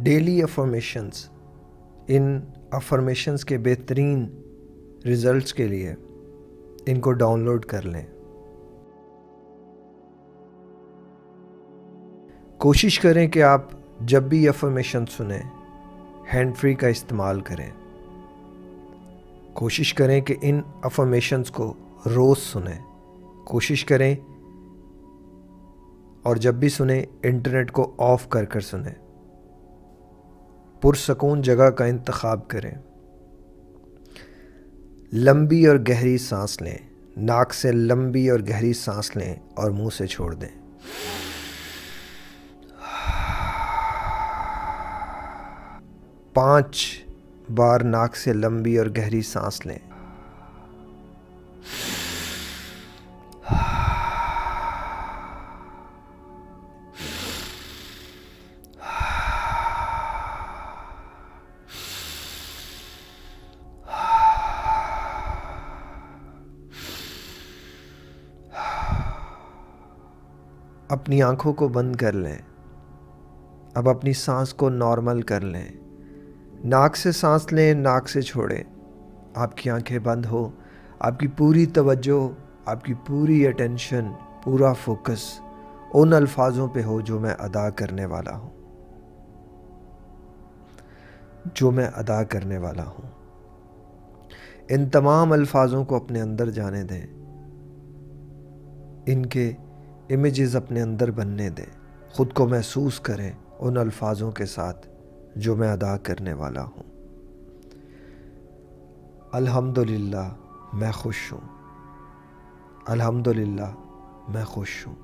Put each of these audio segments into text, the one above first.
Daily افرمیشنز، ان افرمیشنز کے بہترین results کے لیے ان کو ڈاؤن لوڈ کر لیں۔ کوشش کریں کہ آپ جب بھی افرمیشن سنیں ہینڈ فری کا استعمال کریں۔ کوشش کریں کہ ان افرمیشنز کو روز سنیں۔ کوشش کریں اور جب بھی سنیں انٹرنیٹ کو آف کر کر سنیں۔ پرسکون جگہ کا انتخاب کریں۔ لمبی اور گہری سانس لیں۔ ناک سے لمبی اور گہری سانس لیں اور منہ سے چھوڑ دیں۔ 5 بار ناک سے لمبی اور گہری سانس لیں۔ اپنی آنکھوں کو بند کر لیں۔ اب اپنی سانس کو نارمل کر لیں۔ ناک سے سانس لیں، ناک سے چھوڑیں۔ آپ کی آنکھیں بند ہو، آپ کی پوری توجہ، آپ کی پوری اٹینشن، پورا فوکس ان الفاظوں پہ ہو جو میں ادا کرنے والا ہوں، ان تمام الفاظوں کو اپنے اندر جانے دیں، ان کے امیجز اپنے اندر بننے دیں، خود کو محسوس کریں ان الفاظوں کے ساتھ جو میں ادا کرنے والا ہوں۔ الحمدللہ میں خوش ہوں۔ الحمدللہ میں خوش ہوں۔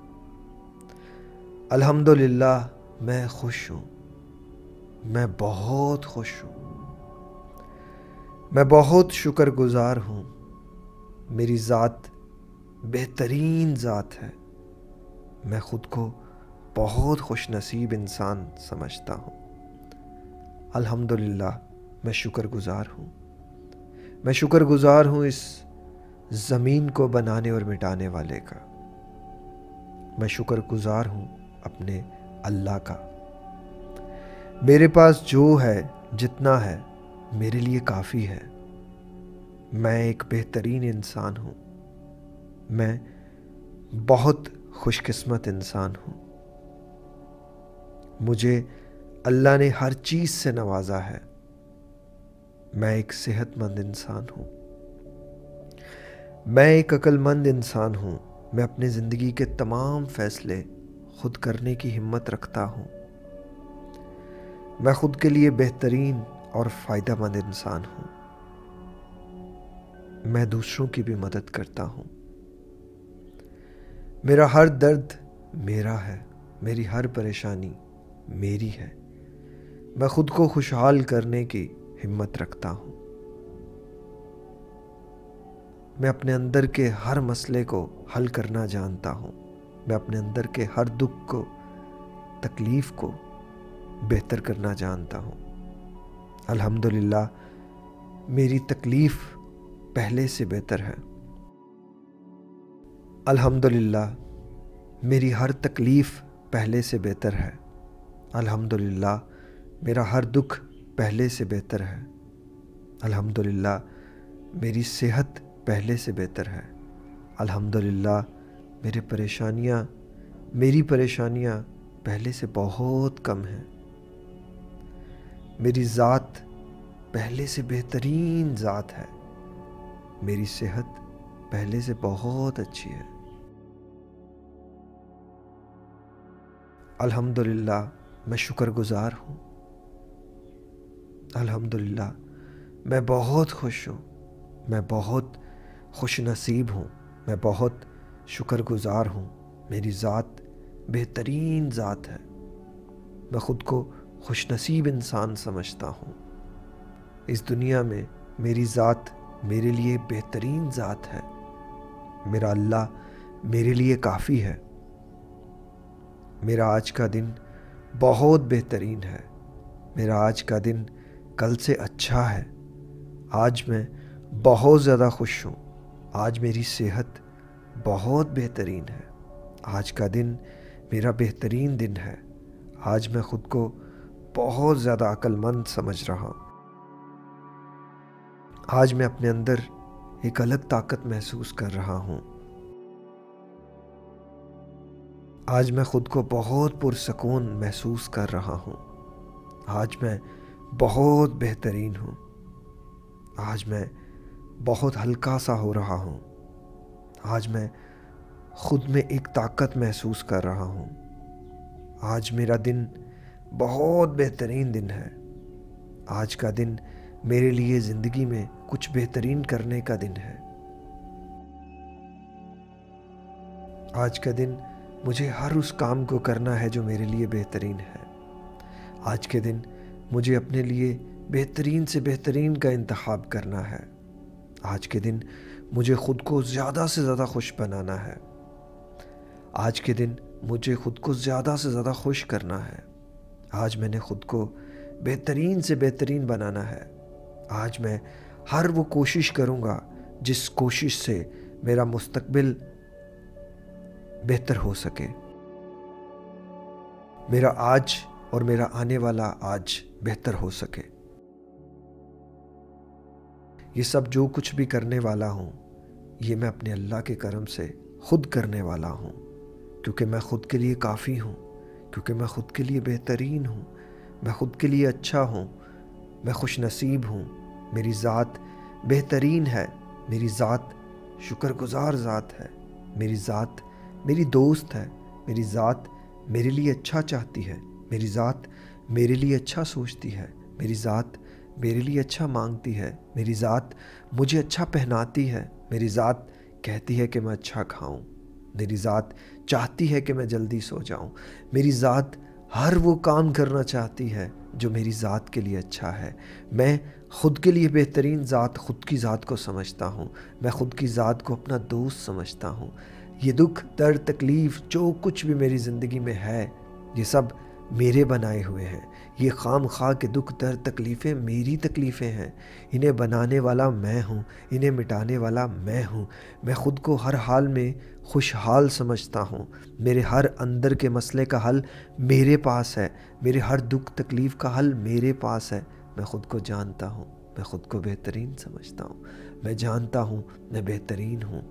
الحمدللہ میں خوش ہوں۔ میں بہت خوش ہوں۔ میں بہت شکر گزار ہوں۔ میری ذات بہترین ذات ہے۔ میں خود کو بہت خوش نصیب انسان سمجھتا ہوں۔ الحمدللہ میں شکر گزار ہوں۔ میں شکر گزار ہوں اس زمین کو بنانے اور مٹانے والے کا۔ میں شکر گزار ہوں اپنے اللہ کا۔ میرے پاس جو ہے، جتنا ہے، میرے لیے کافی ہے۔ میں ایک بہترین انسان ہوں۔ میں بہت خوش قسمت انسان ہوں۔ مجھے اللہ نے ہر چیز سے نوازا ہے۔ میں ایک صحت مند انسان ہوں۔ میں ایک عقل مند انسان ہوں۔ میں اپنی زندگی کے تمام فیصلے خود کرنے کی ہمت رکھتا ہوں۔ میں خود کے لیے بہترین اور فائدہ مند انسان ہوں۔ میں دوسروں کی بھی مدد کرتا ہوں۔ میرا ہر درد میرا ہے۔ میری ہر پریشانی میری ہے۔ میں خود کو خوشحال کرنے کی ہمت رکھتا ہوں۔ میں اپنے اندر کے ہر مسئلے کو حل کرنا جانتا ہوں۔ میں اپنے اندر کے ہر دکھ کو، تکلیف کو بہتر کرنا جانتا ہوں۔ الحمدللہ میری تکلیف پہلے سے بہتر ہے۔ الحمدللہ میری ہر تکلیف پہلے سے بہتر ہے۔ الحمدللہ میرا ہر دکھ پہلے سے بہتر ہے۔ الحمدللہ میری صحت پہلے سے بہتر ہے۔ الحمدللہ میری پریشانیاں پہلے سے بہت کم ہیں۔ میری ذات پہلے سے بہترین ذات ہے۔ میری صحت پہلے سے بہت اچھی ہے۔ الحمدللہ میں شکر گزار ہوں۔ الحمدللہ میں بہت خوش ہوں۔ میں بہت خوش نصیب ہوں۔ میں بہت شکر گزار ہوں۔ میری ذات بہترین ذات ہے۔ میں خود کو خوش نصیب انسان سمجھتا ہوں۔ اس دنیا میں میری ذات میرے لیے بہترین ذات ہے۔ میرا اللہ میرے لیے کافی ہے۔ میرا آج کا دن بہت بہترین ہے۔ میرا آج کا دن کل سے اچھا ہے۔ آج میں بہت زیادہ خوش ہوں۔ آج میری صحت بہت بہترین ہے۔ آج کا دن میرا بہترین دن ہے۔ آج میں خود کو بہت زیادہ عقل مند سمجھ رہا ہوں۔ آج میں اپنے اندر ایک الگ طاقت محسوس کر رہا ہوں۔ آج میں خود کو بہت پرسکون محسوس کر رہا ہوں۔ آج میں بہت بہترین ہوں۔ آج میں بہت ہلکا سا ہو رہا ہوں۔ آج میں خود میں ایک طاقت محسوس کر رہا ہوں۔ آج میرا دن بہت بہترین دن ہے۔ آج کا دن میرے لیے زندگی میں کچھ بہترین کرنے کا دن ہے۔ آج کا دن مجھے ہر اس کام کو کرنا ہے جو میرے لیے بہترین ہے۔ آج کے دن مجھے اپنے لیے بہترین سے بہترین کا انتخاب کرنا ہے۔ آج کے دن مجھے خود کو زیادہ سے زیادہ خوش بنانا ہے۔ آج کے دن مجھے خود کو زیادہ سے زیادہ خوش کرنا ہے۔ آج میں نے خود کو بہترین سے بہترین بنانا ہے۔ آج میں ہر وہ کوشش کروں گا جس کوشش سے میرا مستقبل بہتر ہو سکے۔ میرا آج اور میرا آنے والا آج بہتر ہو سکے۔ یہ سب جو کچھ بھی کرنے والا ہوں، یہ میں اپنے اللہ کے کرم سے خود کرنے والا ہوں، کیونکہ میں خود کے لیے کافی ہوں، کیونکہ میں خود کے لیے بہترین ہوں، میں خود کے لیے اچھا ہوں، میں خوش نصیب ہوں۔ میری ذات بہترین ہے، میری ذات شکر گزار ذات ہے، میری ذات میری دوست ہے، میری ذات میرے لیے اچھا چاہتی ہے، میری ذات میرے لیے اچھا سوچتی ہے، میری ذات میرے لیے اچھا مانگتی ہے، میری ذات مجھے اچھا پہناتی ہے، میری ذات کہتی ہے کہ میں اچھا کھاؤں، میری ذات چاہتی ہے کہ میں جلدی سو جاؤں، میری ذات ہر وہ کام کرنا چاہتی ہے جو میری ذات کے لیے اچھا ہے۔ میں خود کے لیے بہترین ذات خود کی ذات کو سمجھتا ہوں، میں خود کی ذات کو اپنا دوست سمجھتا ہوں۔ یہ دکھ درد تکلیف جو کچھ بھی میری زندگی میں ہے، یہ سب میرے بنائے ہوئے ہیں۔ یہ خام خواہ کے دکھ درد تکلیفیں میری تکلیفیں ہیں، انہیں بنانے والا میں ہوں، انہیں مٹانے والا میں ہوں۔ میں خود کو ہر حال میں خوشحال سمجھتا ہوں۔ میرے ہر اندر کے مسئلے کا حل میرے پاس ہے، میرے ہر دکھ تکلیف کا حل میرے پاس ہے۔ میں خود کو جانتا ہوں، میں خود کو بہترین سمجھتا ہوں، میں جانتا ہوں میں بہترین ہوں،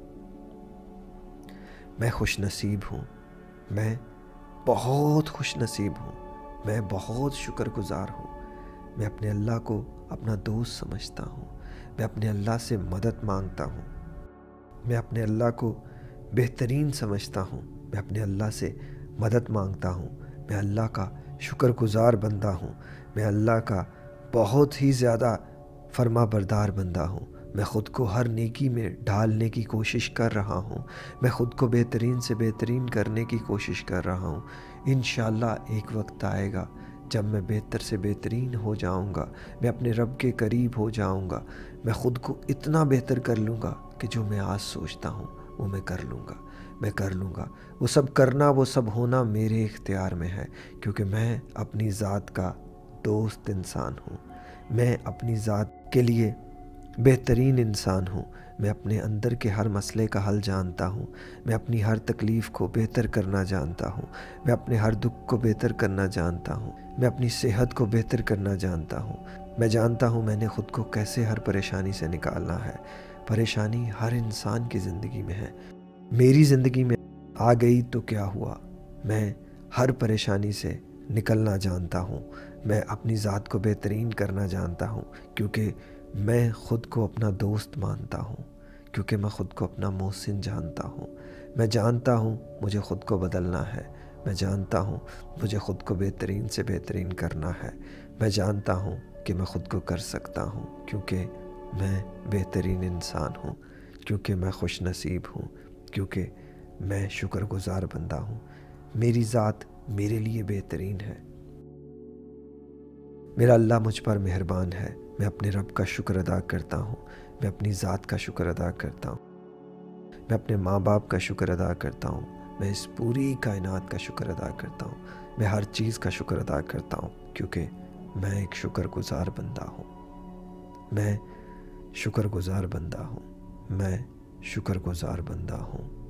میں خوش نصیب ہوں، میں بہت خوش نصیب ہوں، میں بہت شکر گزار ہوں۔ میں اپنے اللہ کو اپنا دوست سمجھتا ہوں، میں اپنے اللہ سے مدد مانگتا ہوں، میں اپنے اللہ کو بہترین سمجھتا ہوں، میں اپنے اللہ سے مدد مانگتا ہوں، میں اللہ کا شکر گزار بندہ ہوں، میں اللہ کا بہت ہی زیادہ فرما بردار بندہ ہوں۔ میں خود کو ہر نیکی میں ڈھالنے کی کوشش کر رہا ہوں، میں خود کو بہترین سے بہترین کرنے کی کوشش کر رہا ہوں۔ انشاءاللہ ایک وقت آئے گا جب میں بہتر سے بہترین ہو جاؤں گا، میں اپنے رب کے قریب ہو جاؤں گا، میں خود کو اتنا بہتر کر لوں گا کہ جو میں آج سوچتا ہوں وہ میں کر لوں گا، میں کر لوں گا۔ وہ سب کرنا وہ سب ہونا میرے اختیار میں ہے، کیونکہ میں اپنی ذات کا دوست انسان ہوں، میں اپنی ذات کے لیے بہترین انسان ہوں، میں اپنے اندر کے ہر مسئلے کا حل جانتا ہوں، میں اپنی ہر تکلیف کو بہتر کرنا جانتا ہوں، میں اپنے ہر دکھ کو بہتر کرنا جانتا ہوں، میں اپنی صحت کو بہتر کرنا جانتا ہوں، میں جانتا ہوں میں نے خود کو کیسے ہر پریشانی سے نکالنا ہے۔ پریشانی ہر انسان کی زندگی میں ہے، میری زندگی میں آ گئی تو کیا ہوا، میں ہر پریشانی سے نکلنا جانتا ہوں، میں اپنی ذات کو بہترین کرنا جانتا ہوں، کیونکہ میں خود کو اپنا دوست مانتا ہوں، کیونکہ میں خود کو اپنا محسن جانتا ہوں۔ میں جانتا ہوں مجھے خود کو بدلنا ہے، میں جانتا ہوں مجھے خود کو بہترین سے بہترین کرنا ہے، میں جانتا ہوں کہ میں خود کو کر سکتا ہوں، کیونکہ میں بہترین انسان ہوں، کیونکہ میں خوش نصیب ہوں، کیونکہ میں شکر گزار بندہ ہوں۔ میری ذات میرے لیے بہترین ہے، میرا اللہ مجھ پر مہربان ہے۔ میں اپنے رب کا شکر ادا کرتا ہوں، میں اپنی ذات کا شکر ادا کرتا ہوں، میں اپنے ماں باپ کا شکر ادا کرتا ہوں، میں اس پوری کائنات کا شکر ادا کرتا ہوں، میں ہر چیز کا شکر ادا کرتا ہوں، کیونکہ میں ایک شکر گزار بندہ ہوں، میں شکر گزار بندہ ہوں، میں شکر گزار بندہ ہوں۔